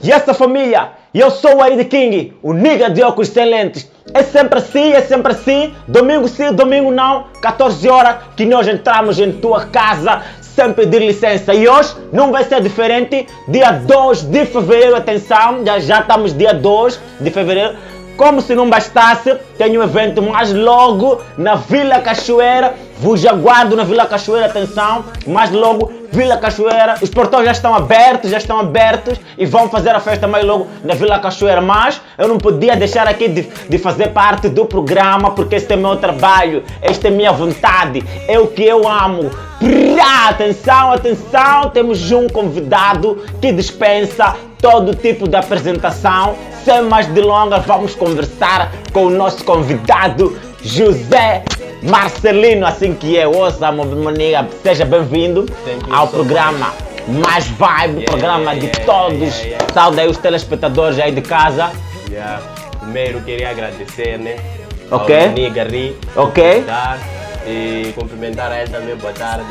E essa família, eu sou o Aid King, o nigga de óculos sem lentes. É sempre assim, domingo sim, domingo não, 14 horas que nós entramos em tua casa sem pedir licença. E hoje não vai ser diferente, dia 2 de fevereiro, atenção, já estamos dia 2 de fevereiro. Como se não bastasse, tenho um evento mais logo na Vila Cachoeira. Vos aguardo na Vila Cachoeira, atenção, mais logo, Vila Cachoeira. Os portões já estão abertos e vão fazer a festa mais logo na Vila Cachoeira. Mas eu não podia deixar aqui de fazer parte do programa, porque este é meu trabalho, esta é minha vontade, é o que eu amo. Atenção, temos um convidado que dispensa todo tipo de apresentação. Sem mais delongas, vamos conversar com o nosso convidado, José Marcelino, assim que é. Ouça, maninha, seja bem-vindo ao programa Mais Vibe, programa de todos. Saúde aí os telespectadores aí de casa. Primeiro queria agradecer, né? Ok. Ao Nigga Ri. Ok. E cumprimentar a ele também, boa tarde.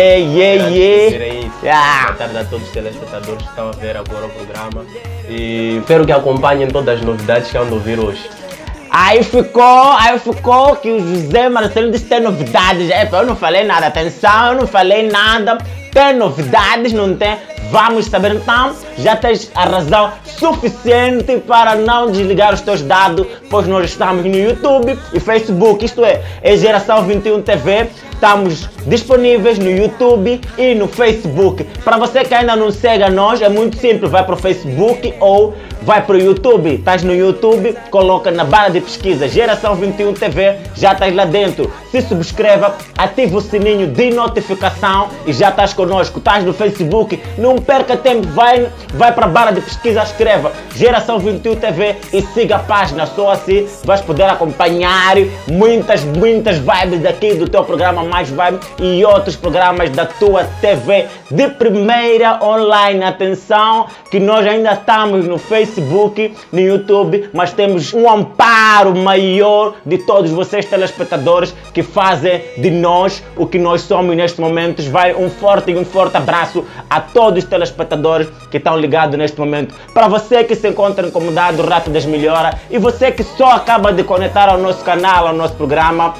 Yeah. Boa tarde a todos os telespectadores que estão a ver agora o programa. E espero que acompanhem todas as novidades que vão ouvir hoje. Aí ficou que o José Marcelino disse que tem novidades. Eu não falei nada, atenção, eu não falei nada. Tem novidades, não tem? Vamos saber então, já tens a razão suficiente para não desligar os teus dados, pois nós estamos no YouTube e Facebook, isto é Geração 21 TV, estamos disponíveis no YouTube e no Facebook. Para você que ainda não segue a nós, é muito simples, vai para o Facebook ou vai para o YouTube. Estás no YouTube, coloca na barra de pesquisa Geração 21 TV, já estás lá dentro. Se subscreva, ativa o sininho de notificação e já estás conosco. Estás no Facebook, não perca tempo, vai para a barra de pesquisa, escreva Geração 21 TV e siga a página. Só assim vais poder acompanhar muitas vibes aqui do teu programa Mais Vibe e outros programas da tua TV de primeira online. Atenção que nós ainda estamos no Facebook, no YouTube, mas temos um amparo maior de todos vocês telespectadores que fazem de nós o que nós somos neste momento. Vai um forte abraço a todos os telespectadores que estão ligados neste momento. Para você que se encontra incomodado, rápidas melhora, e você que só acaba de conectar ao nosso canal, ao nosso programa,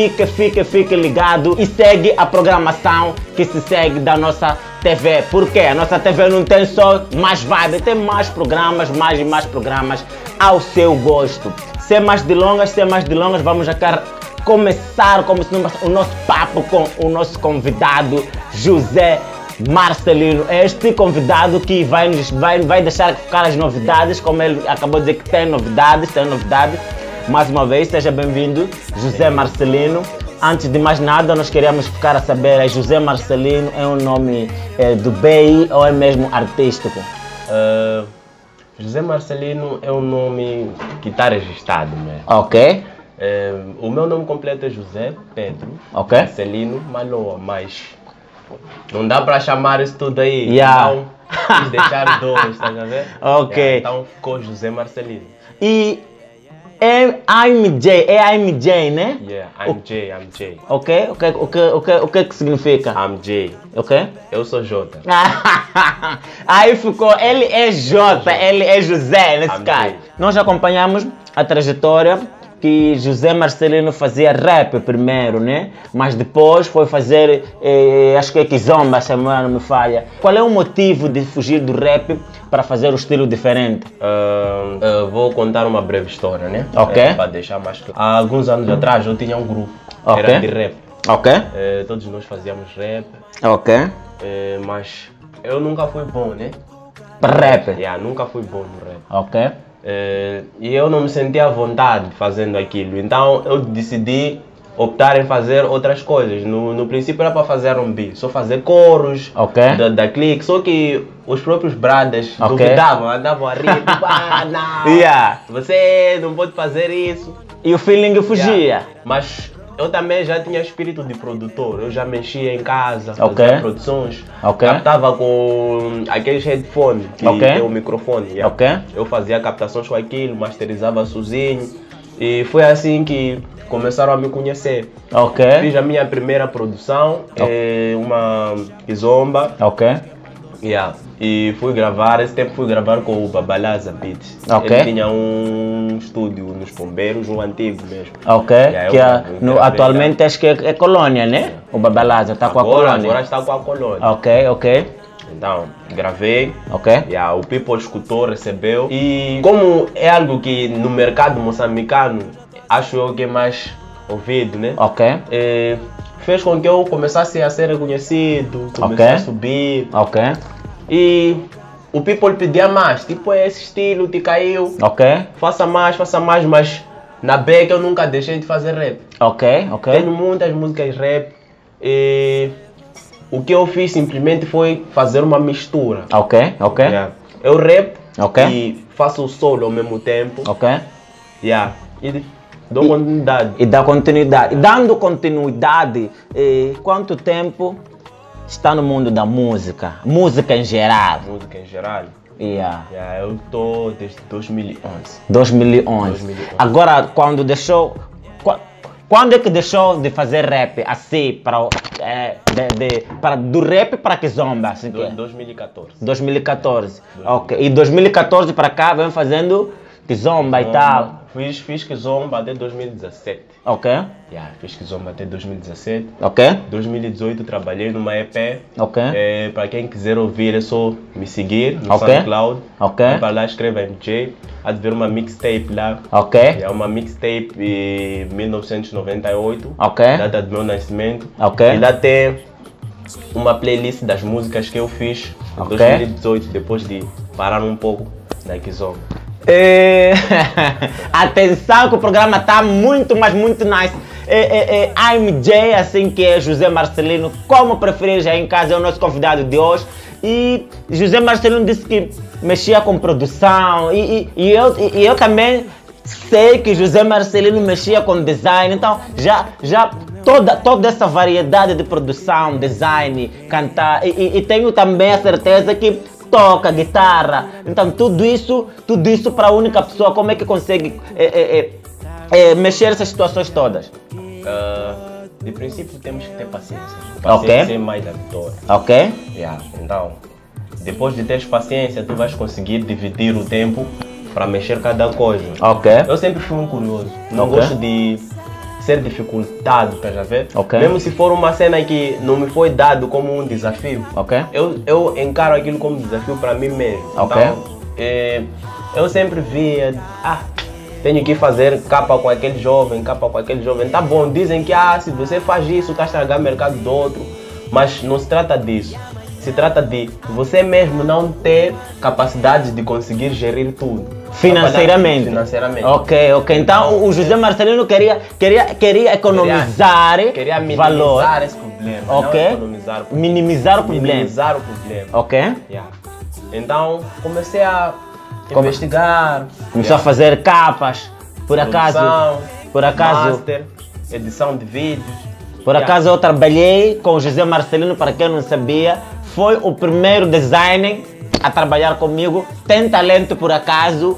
fique ligado e segue a programação que se segue da nossa TV. Porque a nossa TV não tem só Mais Vibe, tem mais programas, mais programas ao seu gosto. Sem mais delongas, vamos já começar o nosso papo com o nosso convidado José Marcelino. Este convidado que vai deixar ficar as novidades, como ele acabou de dizer que tem novidades. Mais uma vez, seja bem-vindo, José Marcelino. Antes de mais nada, nós queríamos ficar a saber, José Marcelino é um nome do BI ou é mesmo artístico? José Marcelino é um nome que está registrado mesmo. Ok. O meu nome completo é José Pedro Marcelino Maloa, mas não dá para chamar isso tudo aí. Então, quis deixar dois, estás a ver? Ok. Então ficou José Marcelino. E I'm J, né? I'm J. Ok. O que significa? I'm J. Ok. Eu sou J. Aí ficou, ele é J, ele é José, nesse caso. Nós acompanhamos a trajetória que José Marcelino fazia rap primeiro, né? Mas depois foi fazer, acho que é Kizomba, se não me falha. Qual é o motivo de fugir do rap para fazer um estilo diferente? Vou contar uma breve história, né? Ok. Para deixar mais claro. Há alguns anos atrás eu tinha um grupo, era de rap. Ok. Todos nós fazíamos rap. Ok. Mas eu nunca fui bom, né? Para rap? Nunca fui bom no rap. Ok. E eu não me sentia à vontade fazendo aquilo, então eu decidi optar em fazer outras coisas. No princípio era para fazer R&B, só fazer coros da clique, só que os próprios bradas duvidavam, andavam a rir, não, você não pode fazer isso. E o feeling fugia. Mas eu também já tinha espírito de produtor, eu já mexia em casa, fazia produções, captava com aqueles headphones que tem o microfone. Eu fazia captações com aquilo, masterizava sozinho e foi assim que começaram a me conhecer. Fiz a minha primeira produção, uma Kizomba. Yeah. E fui gravar, esse tempo fui gravar com o Babalaza Beats. Ok. Ele tinha um estúdio nos Bombeiros, um antigo mesmo. Ok, Yeah, que atualmente acho que é Colônia, né? Yeah. O Babalaza está com a Colônia. Agora está com a Colônia. Ok. Então, gravei. Ok. Yeah, o People escutou, recebeu. E como é algo que no mercado moçambicano, acho eu que é mais ouvido, né? Ok. Fez com que eu começasse a ser reconhecido, começasse a subir. Ok. E o People pedia mais, tipo, esse estilo te caiu. Ok. Faça mais, mas na Beck eu nunca deixei de fazer rap. Ok. Tenho muitas músicas rap e o que eu fiz simplesmente foi fazer uma mistura. Ok. Yeah. Eu rap Ok. e faço o solo ao mesmo tempo. Ok. Yeah. E dou continuidade. E dá continuidade. Dando continuidade, quanto tempo está no mundo da música? Música em geral. Música em geral. Yeah. Yeah, eu estou desde 2011. 2011. Agora, quando é que deixou de fazer rap assim, do rap para Kizomba? Assim 2014. 2014. Ok. E 2014 para cá vem fazendo Kizomba e tal. Fiz Kizomba até 2017. Ok. Yeah, fiz Kizomba até 2017. Ok. 2018 trabalhei numa EP. Ok. Para quem quiser ouvir é só me seguir no Ok. SoundCloud. Ok. Vai para lá, escreva MJ. Há de ver uma mixtape lá. Ok. É uma mixtape de 1998. Ok. Data do meu nascimento. Ok. E lá tem uma playlist das músicas que eu fiz em Ok. 2018, depois de parar um pouco da Kizomba. Atenção que o programa está muito, mas muito nice. AMJ, assim que é José Marcelino, como preferir já em casa, é o nosso convidado de hoje. E José Marcelino disse que mexia com produção e eu também sei que José Marcelino mexia com design, então já toda essa variedade de produção, design, cantar e tenho também a certeza que toca guitarra, então tudo isso para a única pessoa, como é que consegue mexer essas situações todas? De princípio temos que ter paciência. Ok. Paciência é mais da vitória. Ok. Yeah. Então, depois de teres paciência, tu vais conseguir dividir o tempo para mexer cada coisa. Ok. Eu sempre fui um curioso. Não Ok. gosto de ser dificultado, estás a ver? Ok. Mesmo se for uma cena que não me foi dado como um desafio, Ok. eu encaro aquilo como desafio para mim mesmo. Ok. Então, eu sempre via, tenho que fazer capa com aquele jovem. Tá bom, dizem que se você faz isso, está a estragar o mercado do outro. Mas não se trata disso. Se trata de você mesmo não ter capacidade de conseguir gerir tudo. Financeiramente. Ok. Então o José Marcelino queria economizar Queria valor. minimizar esse problema. Ok. Não economizar o problema. Minimizar o problema. Minimizar o problema. Ok. Yeah. Então comecei a investigar. Começou a fazer capas. Por acaso. Master, edição de vídeos. Por acaso eu trabalhei com o José Marcelino, para quem não sabia, foi o primeiro designer a trabalhar comigo, tem talento por acaso,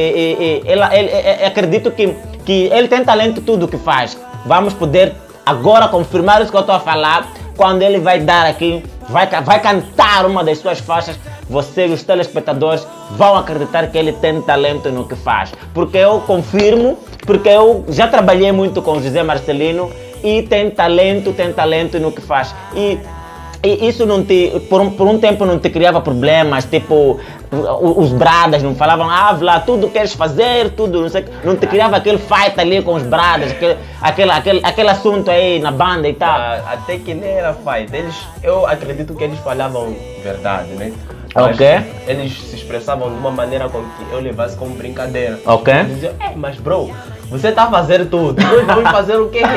acredito que ele tem talento em tudo que faz. Vamos poder agora confirmar isso que eu estou a falar, quando ele vai dar aqui, vai cantar uma das suas faixas, vocês, os telespectadores, vão acreditar que ele tem talento no que faz. Porque eu confirmo, porque eu já trabalhei muito com o José Marcelino, e tem talento no que faz. E isso não por um tempo não te criava problemas, tipo, os bradas não falavam, Vlá, tudo queres fazer, tudo, não sei, não te criava aquele fight ali com os bradas, aquele assunto aí na banda e tal. Até que nem era fight, eu acredito que eles falavam verdade, né? Ok. Eles se expressavam de uma maneira com que eu levasse como brincadeira. Ok. Eles diziam, mas bro, você tá fazendo tudo, nós vamos fazer o quê?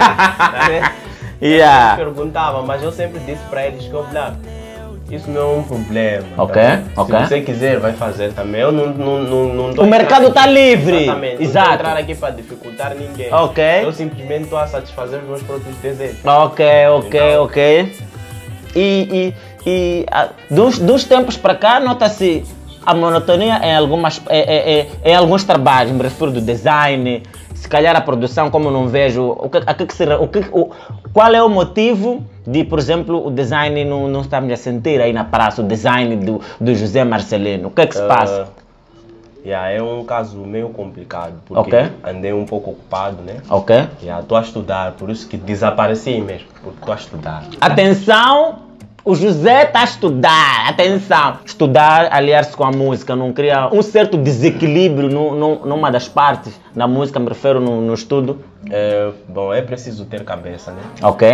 Yeah. Eles perguntavam, mas eu sempre disse para eles que isso não é um problema. Ok. Se você quiser, vai fazer também. Eu não tô o mercado está livre. Exatamente. Exato. Não estou entrar aqui para dificultar ninguém. Ok. Eu simplesmente estou a satisfazer os meus próprios desejos. Ok. Dos tempos para cá, nota-se a monotonia em alguns trabalhos, me refiro do design, se calhar a produção, como eu não vejo, qual é o motivo de, por exemplo, o design não estamos a sentir aí na praça, o design do José Marcelino? O que é que se passa? É um caso meio complicado, porque andei um pouco ocupado, né? Estou a estudar, por isso que desapareci mesmo, porque estou a estudar. Atenção! O José está a estudar, atenção! Estudar, aliar-se com a música, não cria um certo desequilíbrio numa das partes da música, me refiro no estudo? Bom, é preciso ter cabeça, né?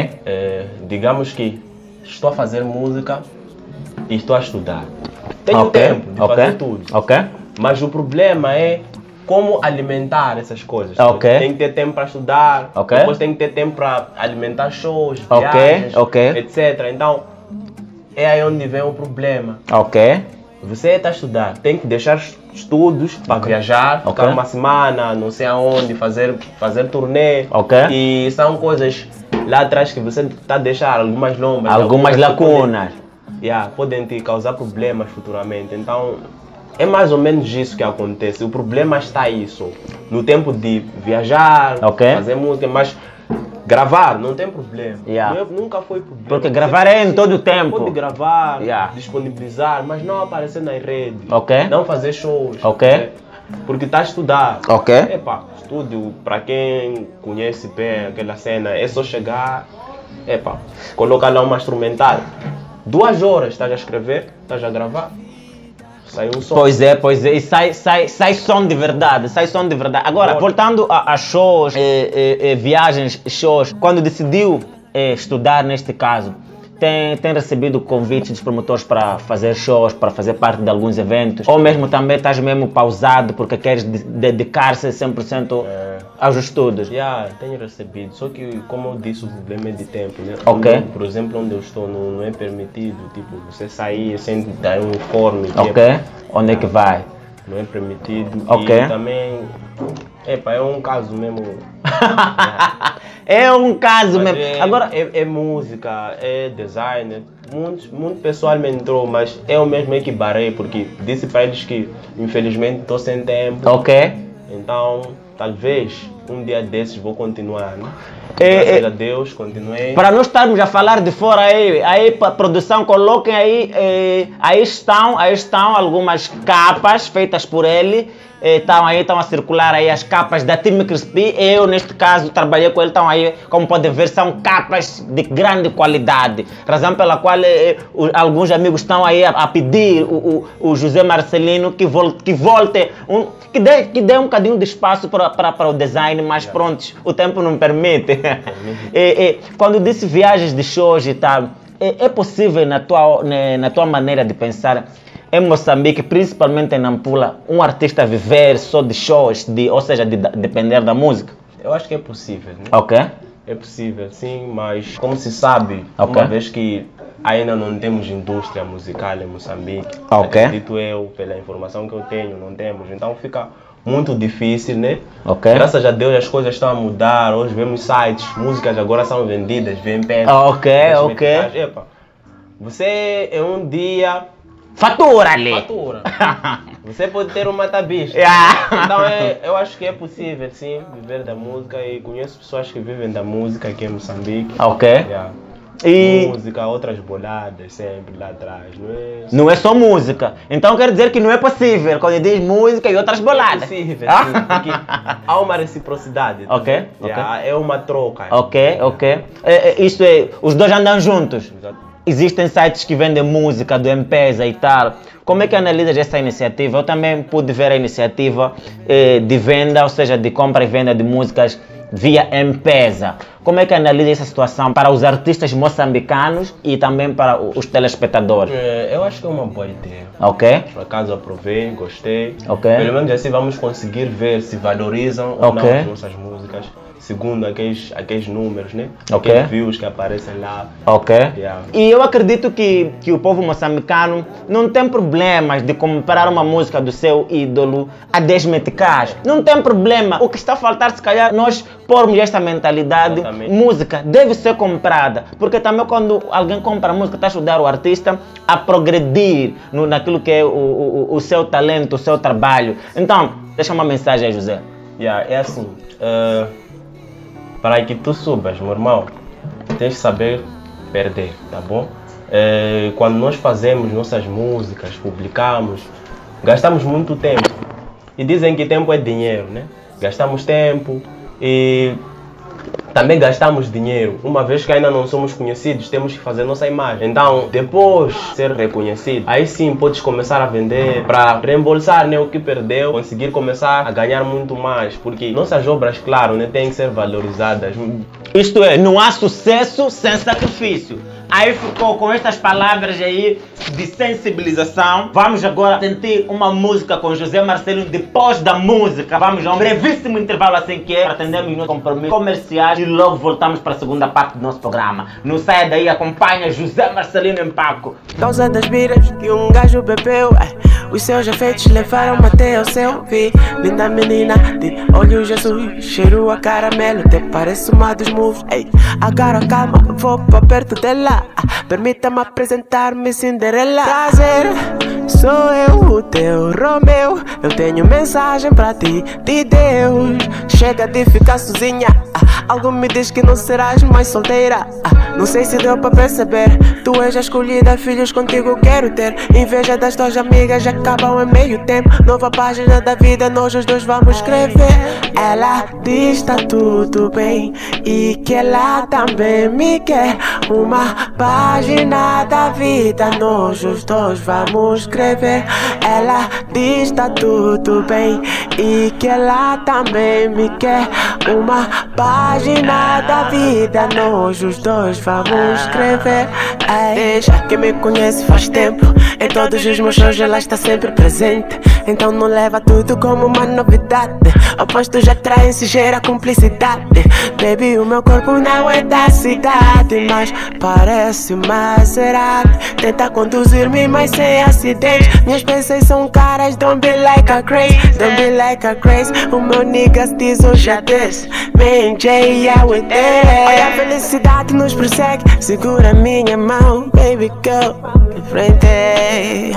Digamos que estou a fazer música e estou a estudar. Tenho tempo de fazer tudo. Mas o problema é como alimentar essas coisas. Tem que ter tempo para estudar, depois tem que ter tempo para alimentar shows, viagens, etc. Então, é aí onde vem o problema. Você está a estudar, tem que deixar estudos para viajar, ficar uma semana, não sei aonde, fazer turnê. E são coisas lá atrás que você está a deixar algumas lombas. Algumas lacunas. Podem te causar problemas futuramente. Então, é mais ou menos isso que acontece. O problema está isso. No tempo de viajar, fazer música, mas gravar não tem problema. Nunca foi problema. Porque gravar é em todo o tempo. Pode gravar, disponibilizar, mas não aparecer nas redes. Não fazer shows. Porque está a estudar. Estúdio, para quem conhece bem aquela cena, é só chegar, colocar lá uma instrumental. 2 horas estás a escrever, estás a gravar. Sai um som. Pois é, e sai som de verdade, Agora, voltando a shows, viagens, shows, quando decidiu estudar neste caso, tem recebido convites dos promotores para fazer shows, para fazer parte de alguns eventos, ou mesmo também estás mesmo pausado porque queres dedicar-se 100% aos estudos? Tenho recebido, só que como eu disse, o problema é de tempo, né? Por exemplo, onde eu estou não é permitido, tipo, você sair sem dar um informe. Onde é que vai? Não é permitido. E também, é um caso mesmo. É um caso mesmo. Agora é música, é design. Muito pessoal me entrou, mas eu mesmo é que barrei, porque disse para eles que infelizmente estou sem tempo. Então, talvez um dia desses vou continuar, né? Graças a Deus, continuei. Para não estarmos a falar de fora aí para produção, coloquem aí estão algumas capas feitas por ele. Estão a circular aí as capas da Team Crispy. Eu, neste caso, trabalhei com ele. Estão aí, como podem ver, são capas de grande qualidade. Razão pela qual alguns amigos estão aí a pedir o José Marcelino que volte, que dê um bocadinho de espaço para o design, mas pronto, o tempo não permite. Quando disse viagens de shows e tal, é possível na tua maneira de pensar, em Moçambique, principalmente em Nampula, um artista viver só de shows, ou seja, de depender da música? Eu acho que é possível, né? É possível, sim, mas como se sabe, uma vez que ainda não temos indústria musical em Moçambique, acredito eu, pela informação que eu tenho, não temos, então fica muito difícil, né? Graças a Deus as coisas estão a mudar, hoje vemos sites, músicas agora são vendidas, vem perto. Você é um dia... Fatura ali! Você pode ter uma tabista. Então eu acho que é possível, sim, viver da música, e conheço pessoas que vivem da música aqui em Moçambique. E música, outras boladas sempre lá atrás, não é só música. Então quer dizer que não é possível quando diz música e outras boladas. É possível, sim, porque há uma reciprocidade. É uma troca. Isso é, os dois andam juntos. Existem sites que vendem música do M-Pesa e tal. Como é que analisas essa iniciativa? Eu também pude ver a iniciativa de venda, ou seja, de compra e venda de músicas via M-Pesa. Como é que analisa essa situação para os artistas moçambicanos e também para os telespectadores? Eu acho que é uma boa ideia. Por acaso aprovei, gostei. Pelo menos assim vamos conseguir ver se valorizam ou não as nossas músicas, segundo aqueles números, né? Aqueles views que aparecem lá. E eu acredito que o povo moçambicano não tem problemas de comprar uma música do seu ídolo a 10 meticais. Não tem problema. O que está a faltar, se calhar, nós pormos esta mentalidade. Música deve ser comprada. Porque também quando alguém compra música, está a ajudar o artista a progredir naquilo que é o seu talento, o seu trabalho. Então, deixa uma mensagem aí, José. É assim, para que tu subas, meu irmão, tens que saber perder, tá bom? Quando nós fazemos nossas músicas, publicamos, gastamos muito tempo. E dizem que tempo é dinheiro, né? Gastamos tempo e também gastamos dinheiro. Uma vez que ainda não somos conhecidos, temos que fazer nossa imagem. Então, depois de ser reconhecido, aí sim podes começar a vender para reembolsar, né, o que perdeu, conseguir começar a ganhar muito mais. Porque nossas obras, claro, né, têm que ser valorizadas. Isto é, não há sucesso sem sacrifício. Aí ficou com estas palavras aí de sensibilização. Vamos agora sentir uma música com José Marcelino. Depois da música, vamos a um brevíssimo intervalo assim que é, para atendermos nossos compromissos comerciais e logo voltamos para a segunda parte do nosso programa. Não saia daí, acompanha José Marcelino em palco. Causa das biras que um gajo bebeu, os seus efeitos levaram-me até ao céu. Vi linda menina de olhos azuis, cheiro a caramelo, até parece uma dos moves. Agora calma, vou para perto dela. Permita-me apresentar-me, Cinderela. Prazer, sou eu, o teu Romeu. Eu tenho mensagem pra ti, de Deus. Chega de ficar sozinha, algo me diz que não serás mais solteira. Não sei se deu pra perceber, tu és a escolhida, filhos contigo quero ter. Inveja das tuas amigas acabam em meio tempo. Nova página da vida, nós os dois vamos escrever. Ela diz tá tudo bem e que ela também me quer. Uma página da vida, nós os dois vamos escrever. Ela diz tá tudo bem e que ela também me quer. Uma página da vida, nós os dois vamos escrever. Deixa que me conhece faz tempo, em todos os meus shows ela está sempre presente. Então não leva tudo como uma novidade, opostos atraem-se, gera cumplicidade. Baby, o meu corpo não é da cidade, mas parece uma Maserati. Tenta conduzir-me, mas sem acidente. Minhas peças são caras, don't be like a craze, don't be like a craze. O meu niggas diz hoje é desse, me and Jay, yeah, with it. Olha, a felicidade nos persegue, segura minha mão, baby, go de frente.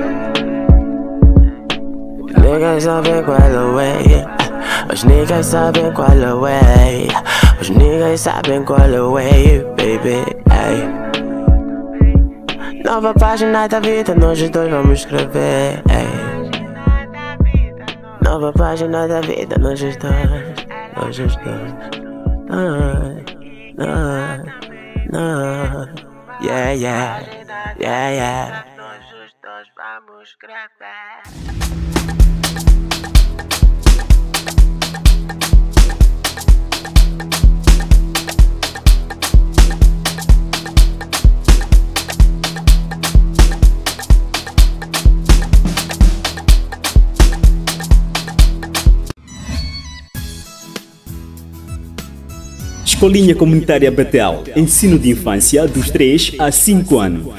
Niggas sabem qual é o way, os niggas sabem qual é o way, os niggas sabem qual é o way, baby, ay. Nova página da vida, nós os dois vamos escrever, ay. Nova página da vida, nós os dois, nós os dois. No, yeah, yeah, yeah, yeah. Nós os dois vamos escrever. Escolinha Comunitária Betel, ensino de infância dos 3 a 5 anos.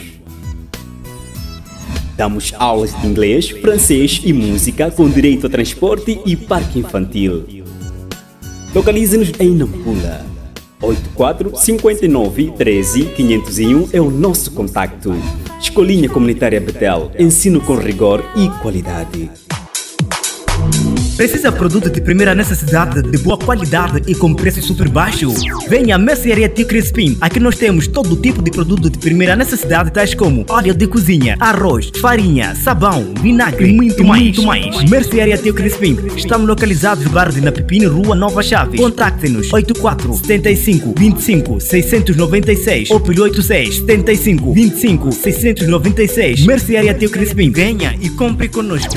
Damos aulas de inglês, francês e música com direito a transporte e parque infantil. Localize-nos em Nampula. 84 59 13 501 é o nosso contacto. Escolinha Comunitária Betel, ensino com rigor e qualidade. Precisa de produto de primeira necessidade, de boa qualidade e com preço super baixo? Venha à Mercearia Tio Crispim. Aqui nós temos todo tipo de produto de primeira necessidade, tais como óleo de cozinha, arroz, farinha, sabão, vinagre e muito mais. Mercearia Tio Crispim. Estamos localizados no bairro de Napipini, Rua Nova Chaves. Contacte-nos 84 75 25 696 ou pelo 86 75 25 696. Mercearia Tio Crispim. Venha e compre conosco.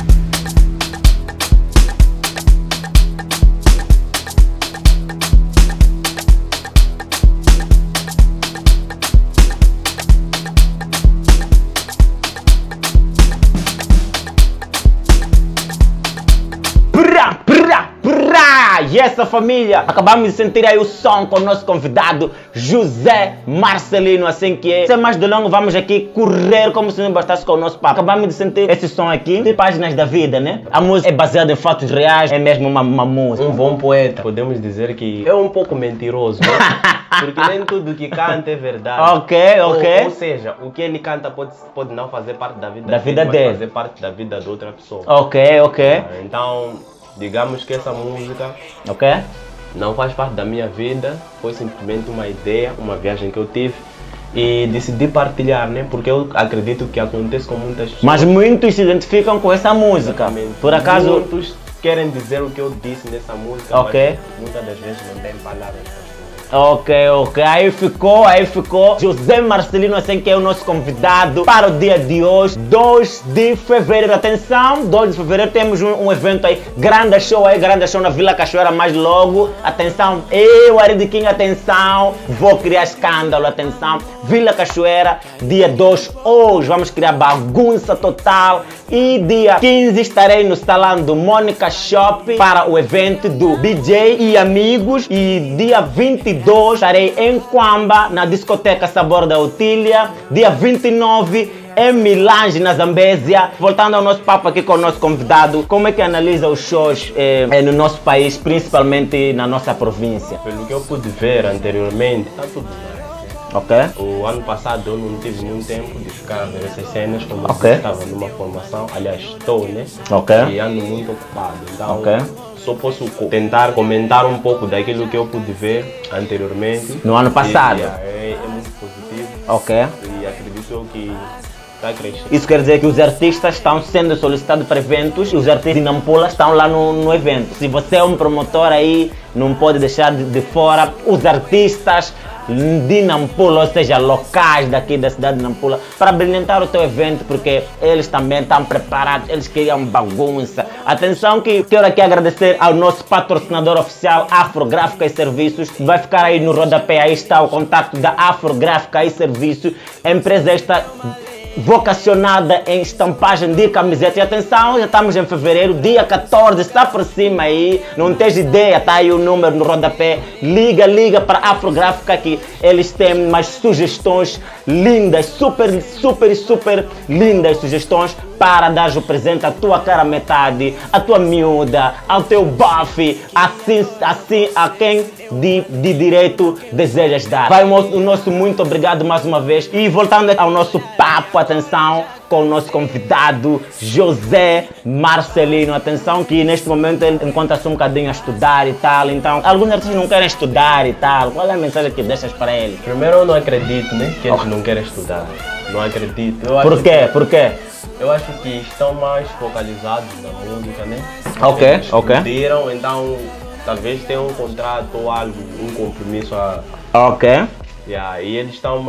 E essa família, acabamos de sentir aí o som com o nosso convidado José Marcelino, assim que é. Sem mais delongas, vamos aqui correr como se não bastasse com o nosso papo. Acabamos de sentir esse som aqui, de Páginas da Vida, né? A música é baseada em fatos reais, é mesmo uma música. Um bom poeta, podemos dizer que é um pouco mentiroso, né? Porque nem tudo que canta é verdade. Ok. Ou seja, o que ele canta pode não fazer parte da vida dele, mas fazer parte da vida de outra pessoa. Ok. Então, digamos que essa música Ok? não faz parte da minha vida, foi simplesmente uma ideia, uma viagem que eu tive e decidi partilhar, né? Porque eu acredito que acontece com muitas pessoas. Mas muitos se identificam com essa música. Exatamente. Por acaso. Muitos querem dizer o que eu disse nessa música, Ok. mas muitas das vezes não tem palavras. Ok. Aí ficou. José Marcelino, assim que é o nosso convidado para o dia de hoje, 2 de fevereiro. Atenção, 2 de fevereiro temos um evento aí, grande show na Vila Cachoeira mais logo. Atenção, eu, Ari de King, atenção, vou criar escândalo, atenção. Vila Cachoeira, dia 2, hoje vamos criar bagunça total. E dia 15 estarei no salão do Mônica Shop para o evento do DJ e amigos. E dia 22 estarei em Quamba, na discoteca Sabor da Otília. Dia 29 em Milange, na Zambésia. Voltando ao nosso papo aqui com o nosso convidado, como é que analisa os shows no nosso país, principalmente na nossa província? Pelo que eu pude ver anteriormente, está tudo bem. Ok? O ano passado eu não tive muito tempo de ficar a ver essas cenas, como Ok. eu estava numa formação, aliás estou, né? Ok. E ando muito ocupado, então Ok. só posso tentar comentar um pouco daquilo que eu pude ver anteriormente. No ano passado? E, é muito positivo Ok. e acredito eu que está crescendo. Isso quer dizer que os artistas estão sendo solicitados para eventos e os artistas de Nampula estão lá no evento. Se você é um promotor aí, não pode deixar de fora os artistas de Nampula, ou seja, locais daqui da cidade de Nampula, para brilhantar o teu evento, porque eles também estão preparados, eles queriam bagunça. Atenção que quero aqui agradecer ao nosso patrocinador oficial, Afrográfica e Serviços. Vai ficar aí no rodapé, aí está o contato da Afrográfica e Serviços, a empresa esta vocacionada em estampagem de camisetas. E atenção, já estamos em fevereiro, dia 14, está por cima aí, não tens ideia, está aí o número no rodapé. Liga para a Afrográfica que eles têm umas sugestões lindas, super lindas sugestões para dar o presente à tua cara metade, à tua miúda, ao teu buff, assim a quem de direito desejas dar. Vai o nosso muito obrigado mais uma vez. E voltando ao nosso papo, atenção, com o nosso convidado José Marcelino. Atenção que neste momento ele encontra-se um bocadinho a estudar e tal. Então, alguns artistas não querem estudar e tal. Qual é a mensagem que deixas para eles? Primeiro, eu não acredito, né, que eles não querem estudar. Não acredito. Por quê? Por quê? Eu acho que estão mais focalizados na música, né? Ok. Estudaram, então talvez tenham um contrato ou algo, um compromisso Ok. e eles estão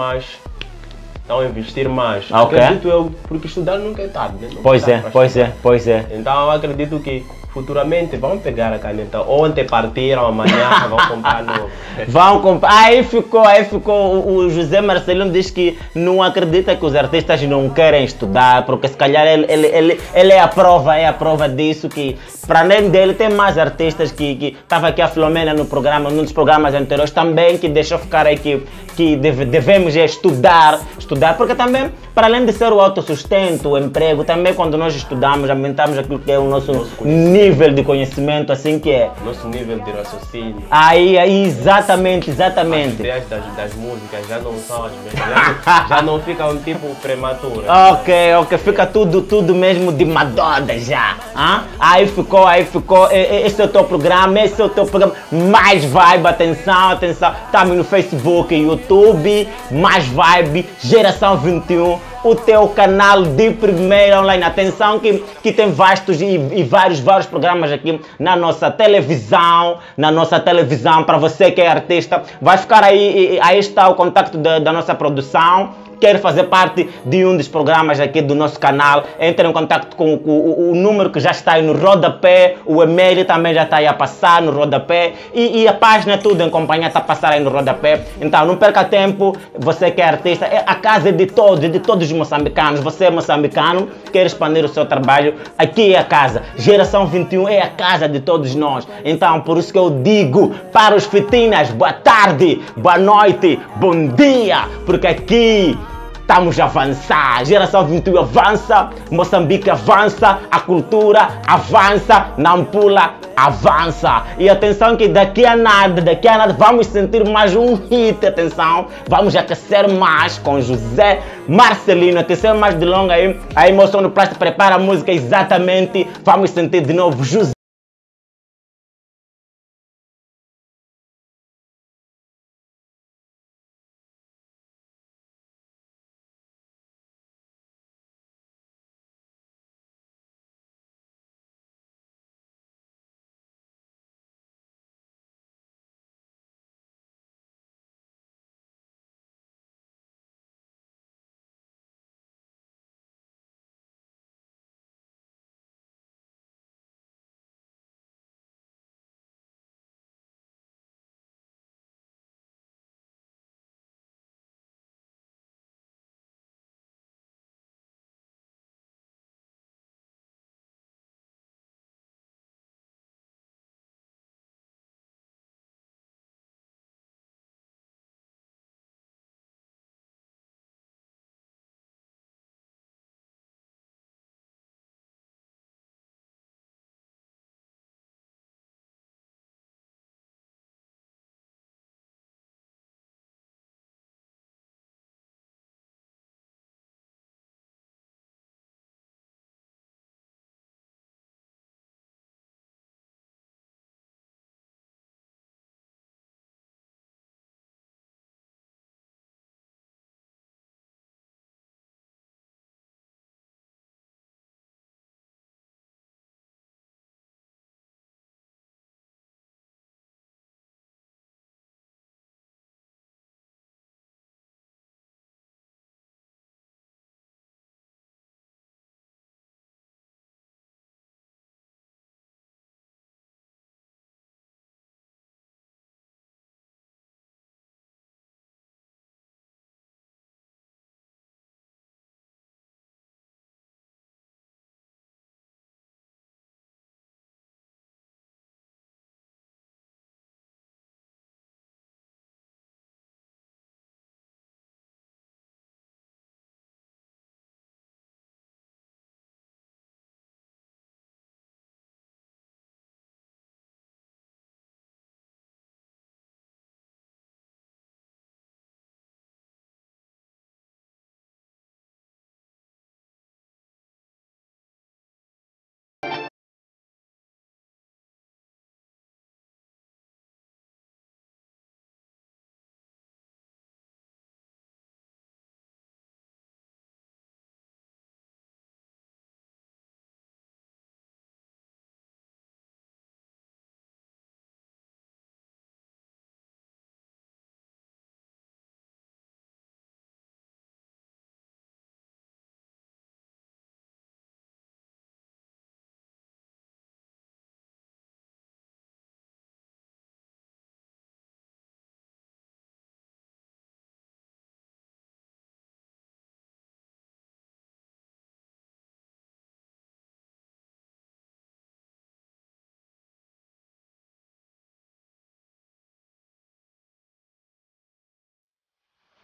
a investir mais. Ok. Acredito eu, porque estudar nunca é tarde, né? Não Pois é é, tarde para estudar. pois é. Então eu acredito que futuramente vão pegar a caneta. Ontem partiram, amanhã vão comprar novo. Vão comprar. Aí ficou. O José Marcelino diz que não acredita que os artistas não querem estudar, porque se calhar ele é a prova disso, que para além dele tem mais artistas que estava aqui a Filomena no programa, num dos programas anteriores também, que deixou ficar aí que devemos estudar, porque também, para além de ser o autossustento, o emprego, também quando nós estudamos, aumentamos aquilo que é o nosso nível de conhecimento, assim que é. Nosso nível de raciocínio. Aí exatamente. As ideias das músicas já não são as mesmas, já não ficam tipo prematuras. Ok, fica tudo mesmo de Madonna já. Aí ficou. Esse é o teu programa, mais vibe, atenção. Estamos no Facebook e YouTube, mais vibe, Geração 21. O teu canal de primeira online. Atenção que tem vastos e vários programas aqui na nossa televisão, para você que é artista. Vai ficar aí está o contato da nossa produção. Quer fazer parte de um dos programas aqui do nosso canal, entre em contato com o número que já está aí no rodapé, o e-mail também já está aí a passar no rodapé e a página tudo em companhia está a passar aí no rodapé. Então não perca tempo, você que é artista, a casa é de todos os moçambicanos. Você é moçambicano, quer expandir o seu trabalho, aqui é a casa. Geração 21 é a casa de todos nós. Então por isso que eu digo para os fitinas, boa tarde, boa noite, bom dia, porque aqui estamos a avançar, Geração 21 avança, Moçambique avança, a cultura avança, Nampula avança. E atenção que daqui a nada vamos sentir mais um hit, atenção, vamos aquecer mais com José Marcelino, aquecer mais de longa aí, a emoção do plástico prepara a música exatamente, vamos sentir de novo José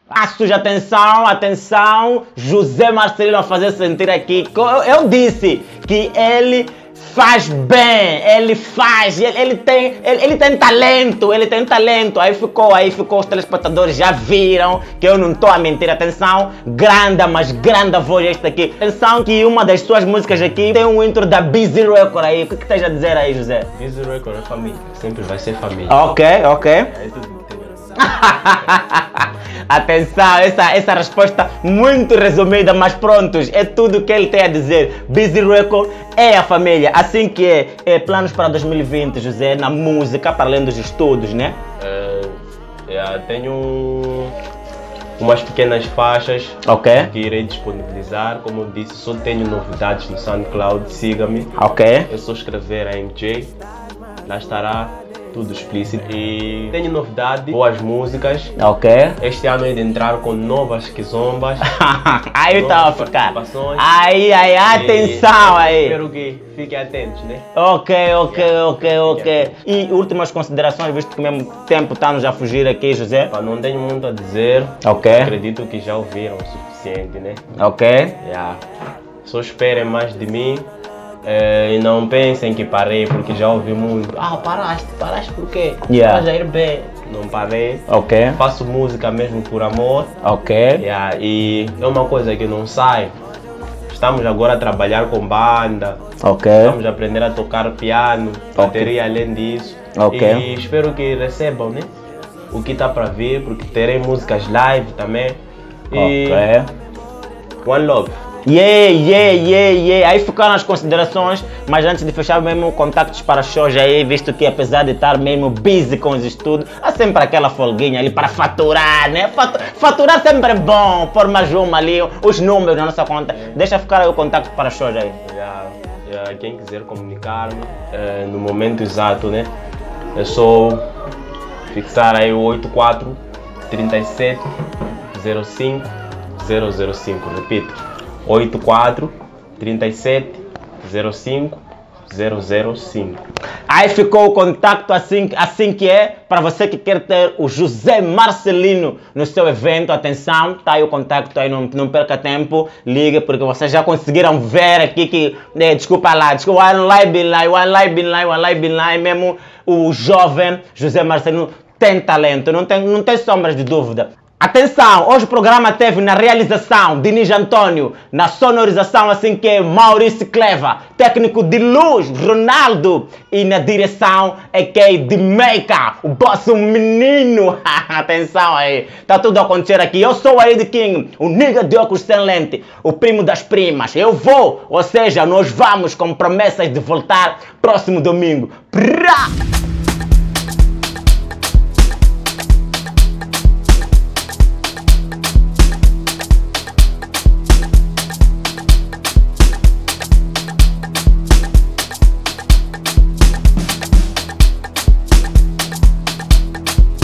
Passos, atenção, atenção, José Marcelino a fazer sentir aqui. Eu disse que ele faz bem, ele faz, ele tem talento, Aí ficou, os telespectadores já viram que eu não estou a mentir. Atenção, grande, mas grande voz esta aqui. Atenção que uma das suas músicas aqui tem um intro da Busy Record aí. O que estás a dizer aí, José? Busy Record é família, sempre vai ser família. Ok. É tudo. Atenção, essa resposta muito resumida, mas prontos, é tudo que ele tem a dizer. Busy Record é a família, assim que é planos para 2020, José, na música, para além dos estudos, né? Tenho umas pequenas faixas que irei disponibilizar. Como eu disse, só tenho novidades no SoundCloud, siga-me. É só escrever MJ, lá estará tudo explícito. E tenho novidade, boas músicas. Este ano é de entrar com novas quizombas. Aí estava a ficar. Aí, atenção aí. Espero que fiquem atentos, né? Ok. E últimas considerações, visto que o mesmo tempo está-nos a fugir aqui, José? Não tenho muito a dizer. Acredito que já ouviram o suficiente, né? Só esperem mais de mim. E não pensem que parei porque já ouvi muito. Paraste por quê? Estás a ir bem. Não parei. Faço música mesmo por amor. E é uma coisa que não sai. Estamos agora a trabalhar com banda. Estamos a aprender a tocar piano, bateria além disso. E espero que recebam, né? O que está para vir, porque terei músicas live também. E One Love. Aí ficaram as considerações, mas antes de fechar mesmo, contactos para shows aí, visto que apesar de estar mesmo busy com os estudos, há sempre aquela folguinha ali para faturar, né? Faturar sempre é bom, pôr mais uma ali, os números na nossa conta. Deixa ficar aí o contacto para shows aí. Quem quiser comunicar-me no momento exato, né? É só fixar aí o 84 37 05 005, repito. 84 37 05 005. Aí ficou o contacto assim que é, para você que quer ter o José Marcelino no seu evento. Atenção, tá aí o contacto aí, não perca tempo, liga, porque vocês já conseguiram ver aqui que, desculpa lá, One Live Bin Lai, mesmo o jovem José Marcelino tem talento, não tem sombras de dúvida. Atenção, hoje o programa teve na realização Diniz Antônio, na sonorização assim que é Maurício Cleva, técnico de luz Ronaldo, e na direção é que de Meika, o boss, um menino. Atenção aí, tá tudo a acontecer aqui. Eu sou o Aid King, o nigga de óculos sem lente, o primo das primas. Eu vou, ou seja, nós vamos com promessas de voltar próximo domingo. Prá!